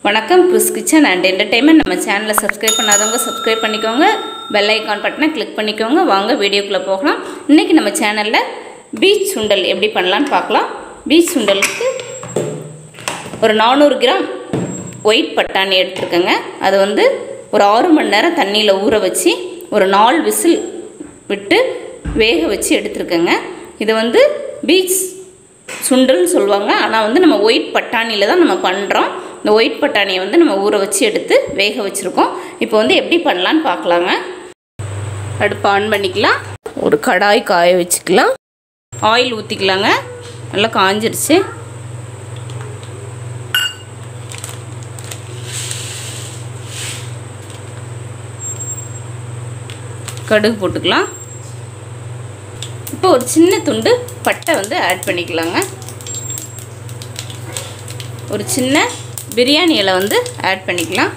வணக்கம் Chris kitchen and entertainment. நம்ம சேனலை சப்ஸ்கிரைப் பண்ணாதவங்க சப்ஸ்கிரைப் பண்ணிக்கோங்க, பெல் ஐக்கான் பட்டனை கிளிக் பண்ணிக்கோங்க. வாங்க வீடியோக்குள்ளே போகலாம். இன்றைக்கி நம்ம சேனலில் பீச் சுண்டல் எப்படி பண்ணலான்னு பார்க்கலாம். பீச் சுண்டலுக்கு ஒரு 400 கிராம் ஒயிட் பட்டாணி எடுத்துருக்கேங்க. அது ஒரு 6 மணி நேரம் தண்ணியில் ஊற வச்சு ஒரு 4 விசில் விட்டு வேக வச்சு எடுத்துருக்கேங்க. இது பீச் சுண்டல்னு சொல்லுவாங்க. ஆனால் நம்ம ஒயிட் பட்டாணியில் தான் நம்ம பண்ணுறோம். இந்த ஒயிட் பட்டாணியை நம்ம ஊற வச்சு எடுத்து வேக வச்சுருக்கோம். இப்போ எப்படி பண்ணலான்னு பார்க்கலாங்க. அடுப்பு ஆன் பண்ணிக்கலாம். ஒரு கடாய் காய வச்சுக்கலாம். ஆயில் ஊற்றிக்கலாங்க. நல்லா காஞ்சிருச்சு. கடுகு போட்டுக்கலாம். இப்போ ஒரு சின்ன துண்டு பட்டை ஆட் பண்ணிக்கலாங்க. ஒரு சின்ன பிரியாணி இலை ஆட் பண்ணிக்கலாம்.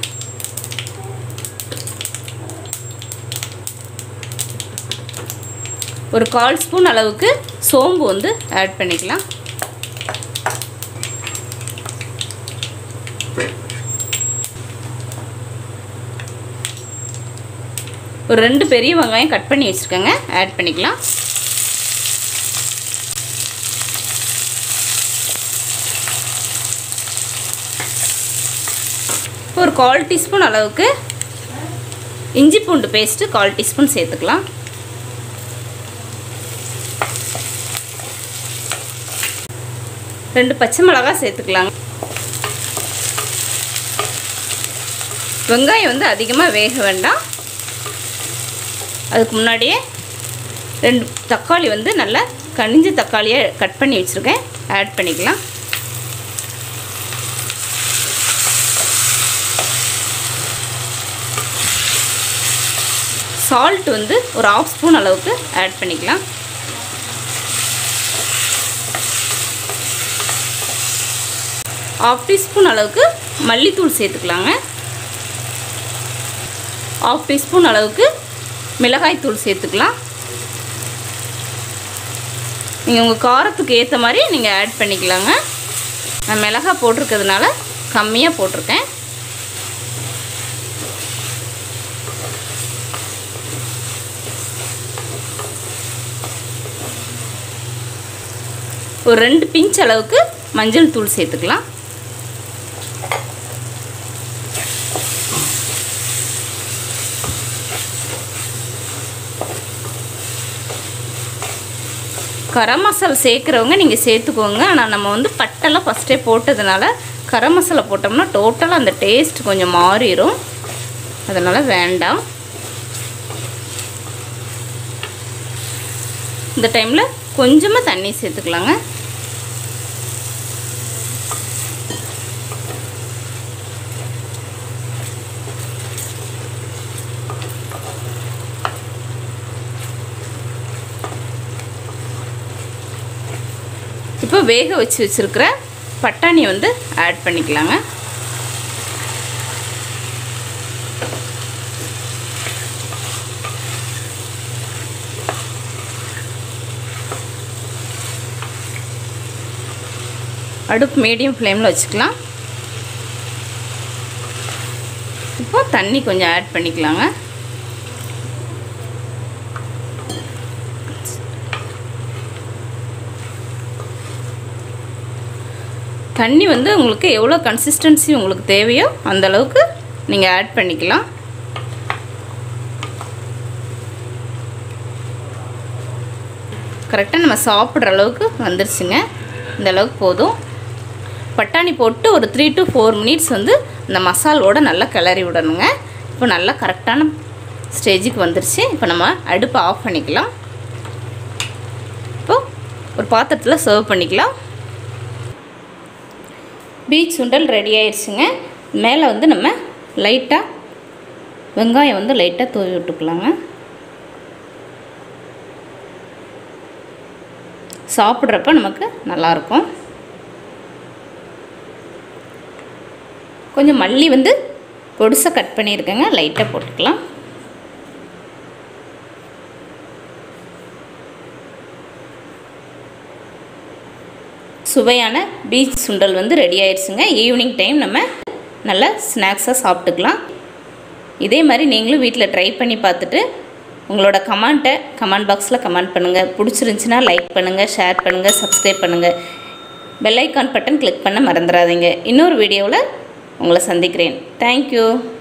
ஒரு 1/4 ஸ்பூன் அளவுக்கு சோம்பு ஆட் பண்ணிக்கலாம். ஒரு 2 பெரிய வெங்காயம் கட் பண்ணி வச்சுருக்கேங்க, ஆட் பண்ணிக்கலாம். ஒரு 1/4 டீஸ்பூன் அளவுக்கு இஞ்சி பூண்டு பேஸ்ட்டு 1/4 டீஸ்பூன் சேர்த்துக்கலாம். ரெண்டு பச்சை மிளகாய் சேர்த்துக்கலாங்க. வெங்காயம் அதிகமாக வேக வேண்டாம். அதுக்கு முன்னாடியே 2 தக்காளி நல்லா கனிஞ்ச தக்காளியை கட் பண்ணி வச்சுருக்கேன், ஆட் பண்ணிக்கலாம். சால்ட் ஒரு 1/2 ஸ்பூன் அளவுக்கு ஆட் பண்ணிக்கலாம். ½ டீஸ்பூன் அளவுக்கு மல்லித்தூள் சேர்த்துக்கலாங்க. ½ டீஸ்பூன் அளவுக்கு மிளகாய் தூள் சேர்த்துக்கலாம். நீங்கள் உங்கள் காரத்துக்கு ஏற்ற மாதிரி நீங்கள் ஆட் பண்ணிக்கலாங்க. நான் மிளகாய் போட்டிருக்கிறதுனால கம்மியாக போட்டிருக்கேன். ஒரு 2 பிஞ்ச் அளவுக்கு மஞ்சள் தூள் சேர்த்துக்கலாம். கரம் மசாலா சேர்க்குறவங்க நீங்கள் சேர்த்துக்கோங்க. ஆனால் நம்ம பட்டெல்லாம் ஃபஸ்ட்டே போட்டதுனால கரம் மசாலா போட்டோம்னா டோட்டலாக அந்த டேஸ்ட் கொஞ்சம் மாறிடும். அதனால் வேண்டாம். இந்த டைமில் கொஞ்சமாக தண்ணி சேர்த்துக்கலாங்க. இப்போ வேக வச்சு வச்சுருக்கிற பட்டாணியை ஆட் பண்ணிக்கலாங்க. அடுப்பு மீடியம் ஃப்ளேமில் வச்சுக்கலாம். இப்போ தண்ணி கொஞ்சம் ஆட் பண்ணிக்கலாங்க. தண்ணி உங்களுக்கு எவ்வளோ கன்சிஸ்டன்சி உங்களுக்கு தேவையோ அந்தளவுக்கு நீங்கள் ஆட் பண்ணிக்கலாம். கரெக்டாக நம்ம சாப்பிட்ற அளவுக்கு வந்துருச்சுங்க. இந்த அளவுக்கு போதும். பட்டாணி போட்டு ஒரு 3 to 4 மினிட்ஸ் இந்த மசாலோட நல்லா கிளறி விடணுங்க. இப்போ நல்லா கரெக்டான ஸ்டேஜுக்கு வந்துருச்சு. இப்போ நம்ம அடுப்பை ஆஃப் பண்ணிக்கலாம். இப்போ ஒரு பாத்திரத்தில் சர்வ் பண்ணிக்கலாம். பீச் சுண்டல் ரெடி ஆயிடுச்சுங்க. மேலே நம்ம லைட்டாக வெங்காயம் லைட்டாக தூவி விட்டுக்கலாங்க. சாப்பிட்றப்ப நமக்கு நல்லாயிருக்கும். கொஞ்சம் மல்லி பொடிசாக கட் பண்ணியிருக்கேங்க, லைட்டாக போட்டுக்கலாம். சுவையான பீச் சுண்டல் ரெடி ஆயிடுச்சுங்க. ஈவினிங் டைம் நம்ம நல்ல ஸ்நாக்ஸாக சாப்பிட்டுக்கலாம். இதே மாதிரி நீங்களும் வீட்டில் ட்ரை பண்ணி பார்த்துட்டு உங்களோட கமெண்ட்டை கமெண்ட் பாக்ஸில் கமெண்ட் பண்ணுங்கள். பிடிச்சிருந்துச்சின்னா லைக் பண்ணுங்கள், ஷேர் பண்ணுங்கள், சப்ஸ்கிரைப் பண்ணுங்கள். பெல் ஐக்கான் பட்டன் கிளிக் பண்ண மறந்துடாதீங்க. இன்னொரு வீடியோவில் உங்களை சந்திக்கிறேன். தேங்க்யூ.